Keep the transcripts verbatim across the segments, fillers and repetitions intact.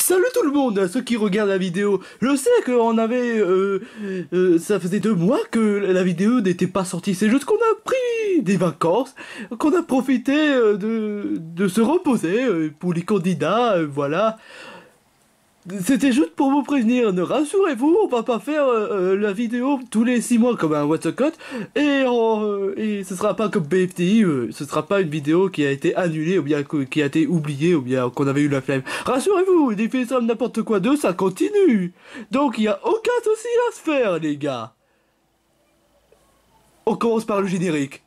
Salut tout le monde, à ceux qui regardent la vidéo. Je sais qu'on avait... Euh, euh, ça faisait deux mois que la vidéo n'était pas sortie. C'est juste qu'on a pris des vacances, qu'on a profité euh, de, de se reposer euh, pour les candidats, euh, voilà. C'était juste pour vous prévenir, ne rassurez-vous, on va pas faire euh, la vidéo tous les six mois comme un What's a Cut, et, euh, et ce sera pas comme B F T I, euh, ce sera pas une vidéo qui a été annulée, ou bien qui a été oubliée, ou bien qu'on avait eu la flemme. Rassurez-vous, des films ça n'importe quoi d'eux, ça continue. Donc il y a aucun souci à se faire, les gars. On commence par le générique.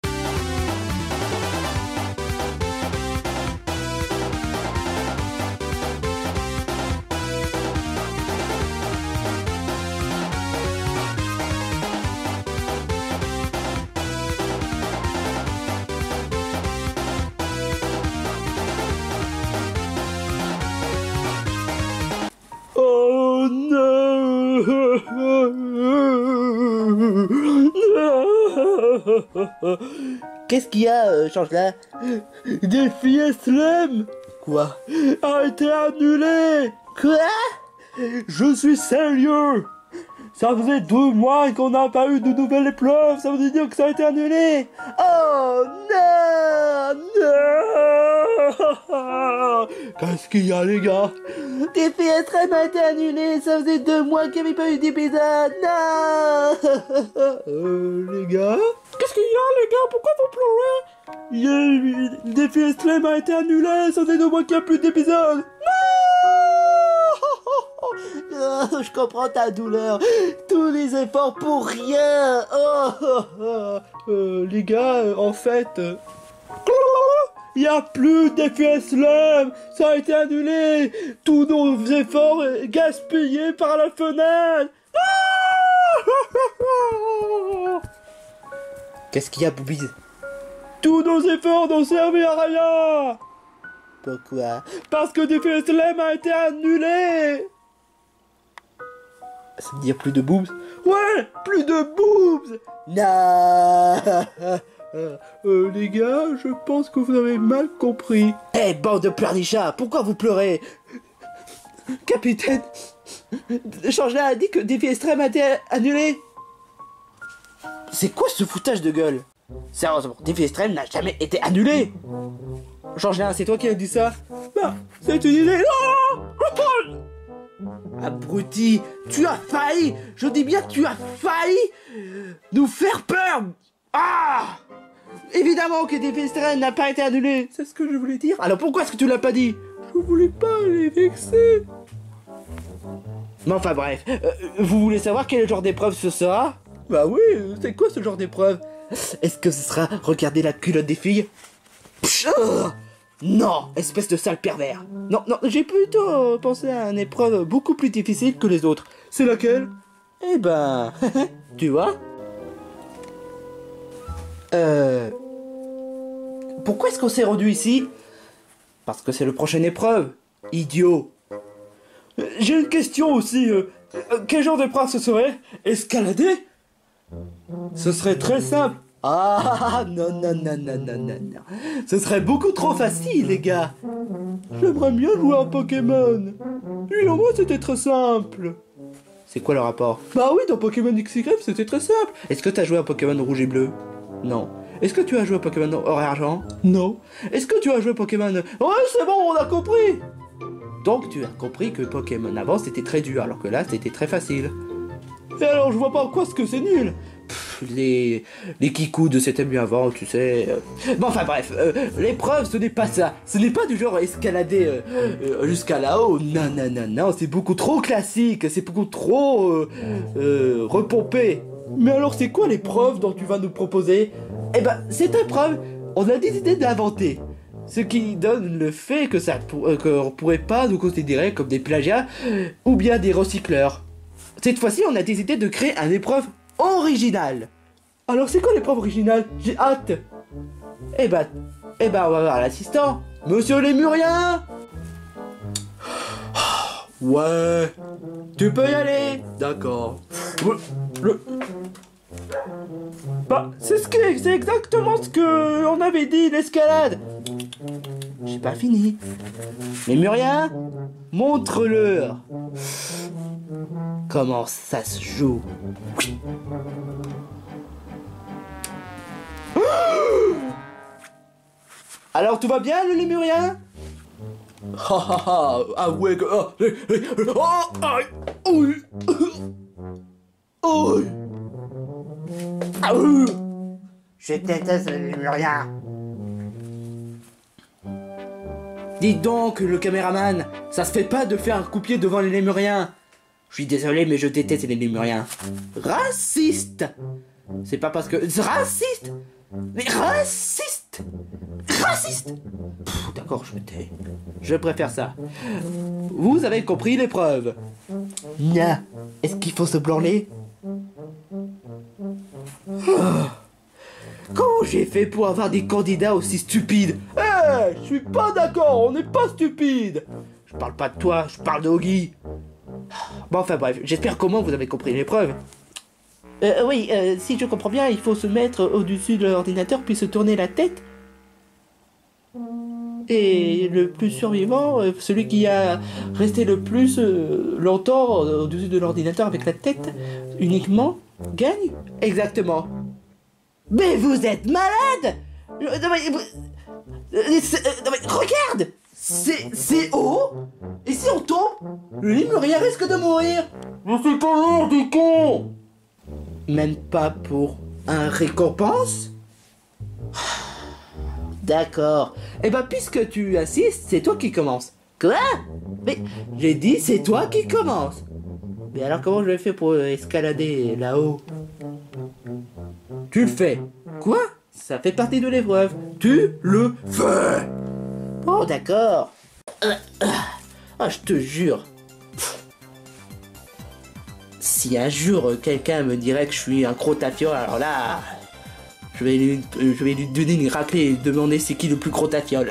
Oh non! Qu'est-ce qu'il y a, euh, change-là? Défi Slam! Quoi? A été annulé! Quoi? Je suis sérieux! Ça faisait deux mois qu'on n'a pas eu de nouvelles épreuves, ça veut dire que ça a été annulé! Oh non! Non! Qu'est-ce qu'il y a, les gars? Défi Extrême a été annulé, ça faisait deux mois qu'il n'y avait pas eu d'épisode! Non! Euh, les gars? Qu'est-ce qu'il y a, les gars? Pourquoi vous pleurez? Il y a eu... Le défi extrême a été annulé, ça fait deux mois qu'il n'y a plus d'épisode! Non! Oh, je comprends ta douleur. Tous les efforts pour rien. Oh, oh, oh. Euh, les gars, euh, en fait... Euh... Il n'y a plus de défi Slam, ça a été annulé, tous nos efforts gaspillés par la fenêtre. Qu'est-ce qu'il y a, Boobies? Tous nos efforts n'ont servi à rien. Pourquoi? Parce que défi Slam a été annulé. Ça veut dire plus de boobs? Ouais, plus de boobs. Non. Euh, euh, les gars, je pense que vous avez mal compris. Eh, hey, bande de pleurnichards, pourquoi vous pleurez? Capitaine, Change-là a dit que Défi Extrême a été annulé. C'est quoi ce foutage de gueule? Sérieusement, Défi Extrême n'a jamais été annulé. Change-là, c'est toi qui as dit ça? Bah, c'est une idée. Non. Abruti, tu as failli, je dis bien tu as failli nous faire peur. Ah! Évidemment que Défi Extrême n'a pas été annulé, c'est ce que je voulais dire. Alors pourquoi est-ce que tu l'as pas dit? Je voulais pas les vexer. Mais enfin bref, euh, vous voulez savoir quel genre d'épreuve ce sera? Bah oui, c'est quoi ce genre d'épreuve? Est-ce que ce sera regarder la culotte des filles? Psh, euh, non, espèce de sale pervers. Non, non, j'ai plutôt euh, pensé à une épreuve beaucoup plus difficile que les autres. C'est laquelle? Eh ben, tu vois? Euh... Pourquoi est-ce qu'on s'est rendu ici? Parce que c'est le prochaine épreuve, idiot. J'ai une question aussi. Euh, euh, quel genre d'épreuve ce serait? Escalader? Ce serait très simple. Ah non, non, non, non, non, non, non. Ce serait beaucoup trop facile, les gars. J'aimerais bien jouer à Pokémon. Et au moins c'était très simple. C'est quoi le rapport? Bah oui, dans Pokémon X Y c'était très simple. Est-ce que t'as joué à Pokémon rouge et bleu? Non. Est-ce que tu as joué à Pokémon or et argent? Non. Est-ce que tu as joué à Pokémon... Ouais, c'est bon, on a compris. Donc tu as compris que Pokémon avant c'était très dur, alors que là c'était très facile. Et alors je vois pas en quoi ce que c'est nul. Pff, les... les kikoudes c'était mieux avant, tu sais... Bon enfin bref, euh, l'épreuve ce n'est pas ça. Ce n'est pas du genre escalader euh, euh, jusqu'à là-haut. Non, non, non, non, c'est beaucoup trop classique, c'est beaucoup trop... Euh, euh, repompé. Mais alors c'est quoi l'épreuve dont tu vas nous proposer? Eh ben, cette épreuve, on a décidé d'inventer. Ce qui donne le fait que ça euh, qu'on pourrait pas nous considérer comme des plagiats ou bien des recycleurs. Cette fois-ci, on a décidé de créer une épreuve originale. Alors c'est quoi l'épreuve originale? J'ai hâte. Eh ben, eh ben, on va voir l'assistant. Monsieur Lémurien. Ouais. Tu peux y aller. D'accord. Le... Bah, c'est ce que c'est exactement ce que on avait dit, l'escalade. j'ai pas fini. Lémurien, montre-leur comment ça se joue. Alors tout va bien le lémurien? Ha ha ha. Ah ouais que... Oh, eh, eh, oh, aïe, oui. Oh. Ah, euh. Je déteste le lémurien. Dis donc le caméraman, ça se fait pas de faire un coupier devant les lémuriens. Je suis désolé mais je déteste les lémuriens. Raciste. C'est pas parce que... Raciste. Mais raciste. Raciste. D'accord, je me tais. Je préfère ça. Vous avez compris l'épreuve? Non. Est-ce qu'il faut se branler? Oh. Comment j'ai fait pour avoir des candidats aussi stupides? Eh, hey, je suis pas d'accord, on n'est pas stupide. Je parle pas de toi, je parle de Oggy. Bon, enfin bref, j'espère qu'au moins vous avez compris l'épreuve. Euh, oui, euh, si je comprends bien, il faut se mettre au-dessus de l'ordinateur puis se tourner la tête. Et le plus survivant, euh, celui qui a resté le plus euh, longtemps au-dessus de l'ordinateur avec la tête uniquement, gagne. Exactement. Mais vous êtes malade! Euh, non, mais, euh, euh, non, mais regarde! C'est c'est haut! Et si on tombe, le lémurien risque de mourir! Mais c'est pas lourd, du con! Même pas pour un récompense? D'accord. Eh ben, puisque tu assistes, c'est toi qui commence. Quoi? Mais j'ai dit c'est toi qui commence. Mais alors comment je vais faire pour escalader là-haut? Tu le fais. Quoi? Ça fait partie de l'épreuve. Tu le fais. Oh d'accord. Ah, je te jure. Si un jour quelqu'un me dirait que je suis un gros tafiole, alors là, je vais lui, je vais lui donner une raclée et demander c'est qui le plus gros tafiole.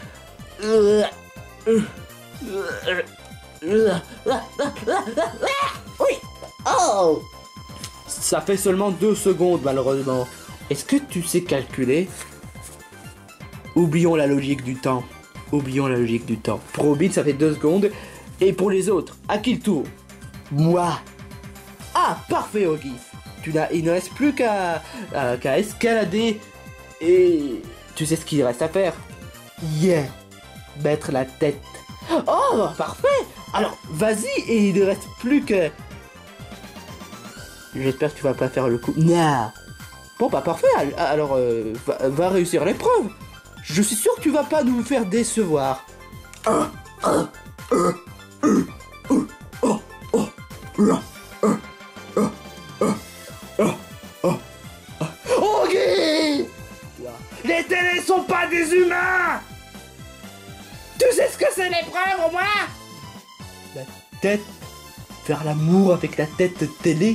Oui. Oh. Ça fait seulement deux secondes malheureusement. Est-ce que tu sais calculer? Oublions la logique du temps. Oublions la logique du temps. Pour Robin, ça fait deux secondes. Et pour les autres, à qui le tour? Moi. Ah, parfait, Oggy. Tu n'as, il ne reste plus qu'à, à, qu'à escalader. Et tu sais ce qu'il reste à faire? Yeah. Mettre la tête. Oh, parfait. Alors, vas-y, et il ne reste plus que... J'espère que tu vas pas faire le coup. Non. Bon, bah parfait. Alors, euh, va, va réussir l'épreuve. Je suis sûr que tu vas pas nous faire décevoir. Oh, oh, oh, oh, oh, oh, oh, oh, oh, oh, oh, oh. Oggy! Les télés sont pas des humains! Tu sais ce que c'est l'épreuve au moins? La tête. Faire l'amour avec la tête de télé.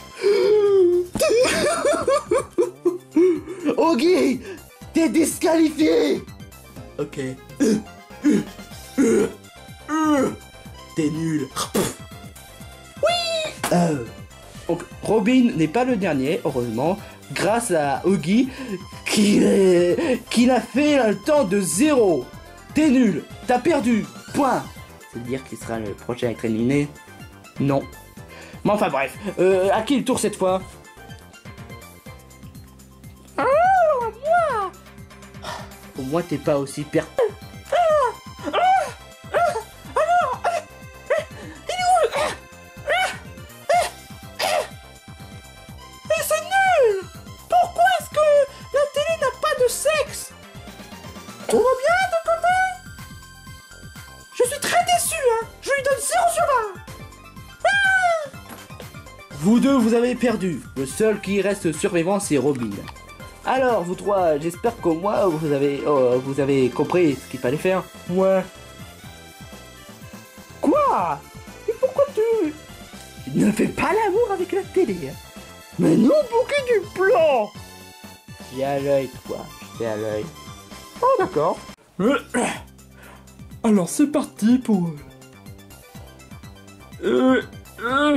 Oggy! T'es disqualifié! Ok. T'es nul. Oui! Euh. Donc, Robin n'est pas le dernier, heureusement, grâce à Oggy, qui, est... qui l'a fait un temps de zéro. T'es nul. T'as perdu. Point. C'est-à-dire qu'il sera le prochain à être éliminé? Non. Mais enfin bref. Euh, à qui le tour cette fois? Au moins t'es pas aussi per... Ah, ah, ah, alors, ah, il est où? Ah, ah, ah, mais c'est nul! Pourquoi est-ce que la télé n'a pas de sexe? Tout va bien de côté? Je suis très déçu, hein. Je lui donne zéro sur vingt. Ah. Vous deux, vous avez perdu. Le seul qui reste survivant, c'est Robin. Alors, vous trois, j'espère qu'au moins vous avez, oh, vous avez compris ce qu'il fallait faire. Ouais. Quoi? Et pourquoi tu... Tu ne fais pas l'amour avec la télé? Mais non, pour qui du plan? J'ai à l'œil, toi. J'ai à l'œil. Oh, d'accord. Alors, c'est parti pour... Euh, euh...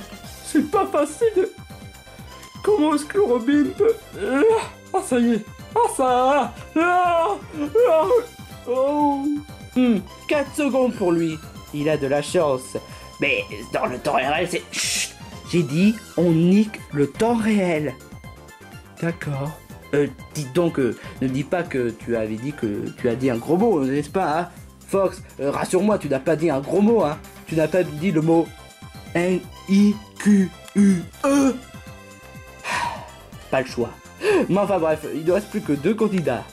C'est pas facile de... Comment est-ce que Robin peut... Ah, ça y est. Ah ça. Ah, ah, oh. Hmm, quatre secondes pour lui. Il a de la chance. Mais dans le temps réel, c'est... Chut. J'ai dit, on nique le temps réel. D'accord. Euh, dites donc, euh, ne dis pas que tu avais dit que tu as dit un gros mot, n'est-ce pas, hein? Fox, euh, rassure-moi, tu n'as pas dit un gros mot, hein? Tu n'as pas dit le mot N I Q U E. Pas le choix. Mais enfin bref, il ne reste plus que deux candidats.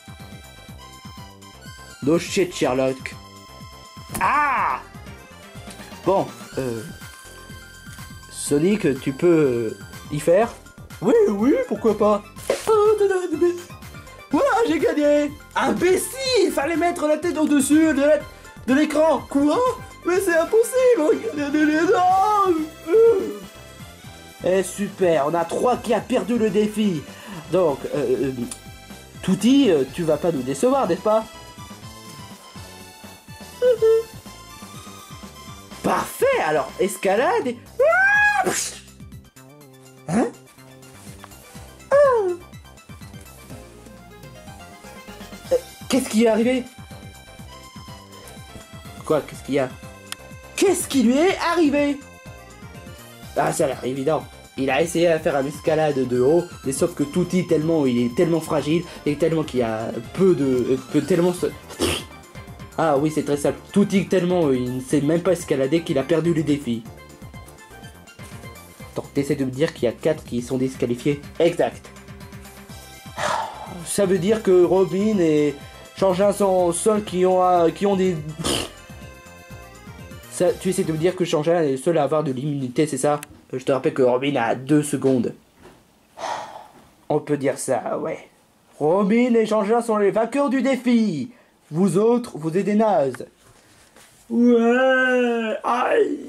No shit, Sherlock. Ah! Bon, euh... Sonic, tu peux euh, y faire? Oui, oui, pourquoi pas. Voilà, j'ai gagné. Imbécile! Il fallait mettre la tête au-dessus de la- de l'écran! Quoi? Mais c'est impossible. Non. Eh super, on a trois qui a perdu le défi. Donc, euh, euh, Touti, euh, tu vas pas nous décevoir, n'est-ce pas? Parfait, alors escalade et... Hein? Euh, Qu'est-ce qui est arrivé? Quoi, qu'est-ce qu'il y a? Qu'est-ce qui lui est arrivé? Ah, ça a l'air évident. Il a essayé de faire une escalade de haut, mais sauf que Touti, tellement il est tellement fragile et tellement qu'il y a peu de, peu tellement se... Ah oui, c'est très simple. Touti tellement il ne sait même pas escalader qu'il a perdu le défi. Donc t'essaies de me dire qu'il y a quatre qui sont disqualifiés? Exact. Ça veut dire que Robin et Changin sont seuls qui ont euh, qui ont des... Ça, tu essaies de me dire que Changin est le seul à avoir de l'immunité, c'est ça? Je te rappelle que Robin a deux secondes. On peut dire ça, ouais. Robin et Changin sont les vainqueurs du défi. Vous autres, vous êtes des nazes. Ouais. Aïe.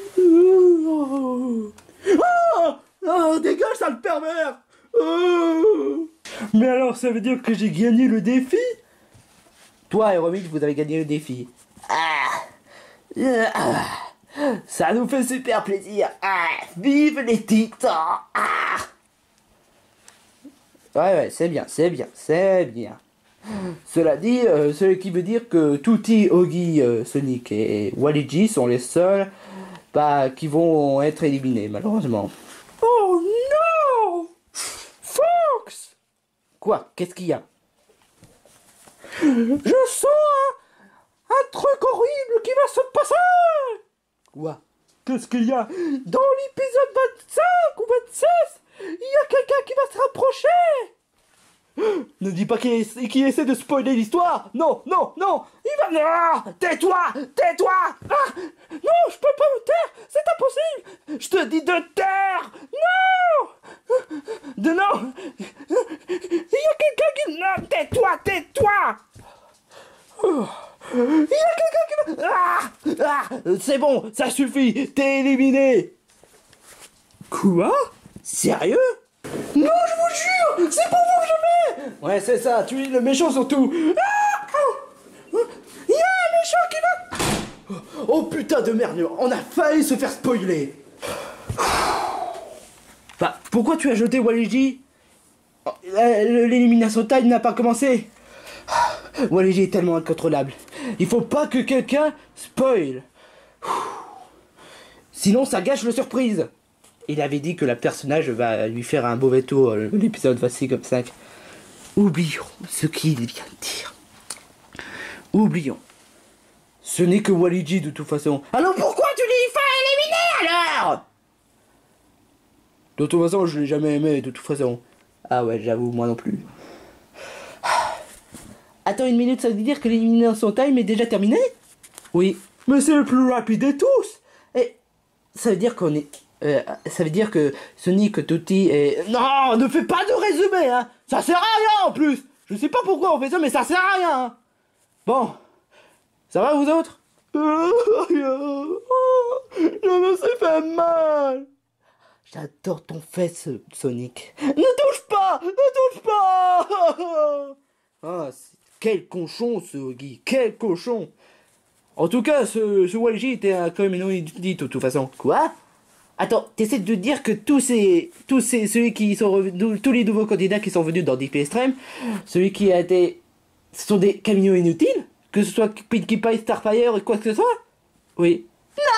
Oh, oh, dégage, sale pervers. Oh. Mais alors, ça veut dire que j'ai gagné le défi? Toi et Robin, vous avez gagné le défi. Ah. Ah. Ça nous fait super plaisir. Ah. Vive les titans. Ah. Ouais, ouais, c'est bien, c'est bien, c'est bien. Cela dit, euh, ce qui veut dire que Touti, Oggy, euh, Sonic et Waluigi sont les seuls bah, qui vont être éliminés, malheureusement. Oh non! Fox! Quoi? Qu'est-ce qu'il y a? Je sens un, un truc horrible qui va se passer! Quoi? Qu'est-ce qu'il y a? Dans l'épisode vingt-cinq ou vingt-six, il y a quelqu'un qui va se rapprocher! Ne dis pas qu'il qui essaie de spoiler l'histoire! Non, non, non! Il va... Non! Tais-toi! Tais-toi! Ah! Non, je peux pas me taire! C'est impossible! Je te dis de taire! Non! De non! Il y a quelqu'un qui... Non, tais-toi! Tais-toi! Il y a quelqu'un qui va... Ah! Ah! C'est bon, ça suffit! T'es éliminé! Quoi? Sérieux? Non, je vous jure! C'est pour vous que je vais! Ouais, c'est ça, tu es le méchant surtout! Ah! Oh! Il y a un méchant qui va... Oh putain de merde, on a failli se faire spoiler! Bah, pourquoi tu as jeté Waluigi? L'élimination time n'a pas commencé! Waluigi est tellement incontrôlable. Il faut pas que quelqu'un spoil. Sinon ça gâche la surprise. Il avait dit que le personnage va lui faire un mauvais tour l'épisode voici comme cinq. Oublions ce qu'il vient de dire. Oublions. Ce n'est que Waluigi de toute façon. Alors pourquoi tu dis faut éliminer alors? De toute façon je l'ai jamais aimé de toute façon. Ah ouais j'avoue moi non plus. Attends une minute, ça veut dire que l'élimination time est déjà terminée? Oui. Mais c'est le plus rapide de tous! Et ça veut dire qu'on est... Euh, ça veut dire que Sonic, Touti et... Non, ne fais pas de résumé, hein! Ça sert à rien en plus! Je sais pas pourquoi on fait ça, mais ça sert à rien! Hein. Bon. Ça va vous autres? Oh, je me suis fait mal! J'adore ton fesse, Sonic. Ne touche pas! Ne touche pas! Ah, quel cochon ce Oggy, quel cochon! En tout cas, ce, ce Waluigi était un, quand même une inédite de toute façon. Quoi? Attends, t'essaies de dire que tous ces, tous ces, ceux qui sont revenus, tous les nouveaux candidats qui sont venus dans Défi Extrême, celui qui a été, ce sont des camions inutiles, que ce soit Pinkie Pie, Starfire et quoi que ce soit. Oui.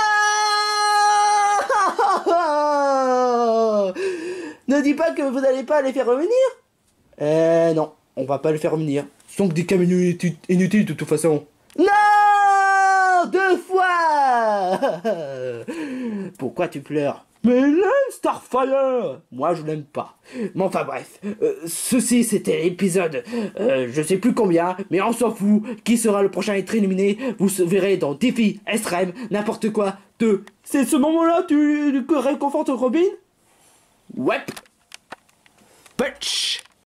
Non. Ne dis pas que vous n'allez pas les faire revenir. Euh, non, on va pas les faire revenir. Ce sont que des camions inutiles, inutiles de toute façon. Non. Deux fois. Pourquoi tu pleures? Mais il aime Starfire. Moi je l'aime pas. Mais enfin bref, euh, ceci c'était l'épisode, euh, je sais plus combien, mais on s'en fout. Qui sera le prochain à être éliminé? Vous verrez dans Défi Extrême, n'importe quoi de... C'est ce moment-là tu, tu réconfortes Robin? Ouais. Patch.